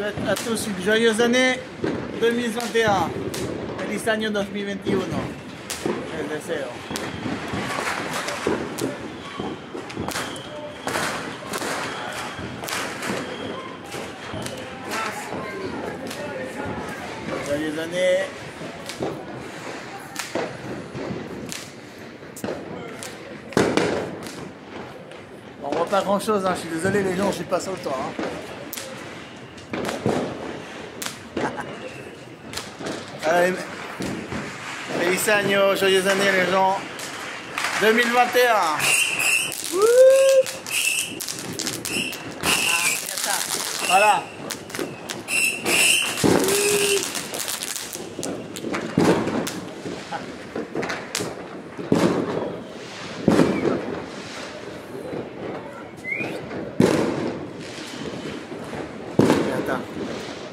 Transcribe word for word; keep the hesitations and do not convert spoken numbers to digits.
souhaite à tous une joyeuse année deux mille vingt et un. Feliz año dos mil veintiuno. Les deseo. Joyeuse année. Bon, on voit pas grand chose, hein. Je suis désolé les gens, je suis pas sur le toit. Hein. Allez, feliz año, joyeuse année les gens. deux mille vingt et un. Voilà. Attends.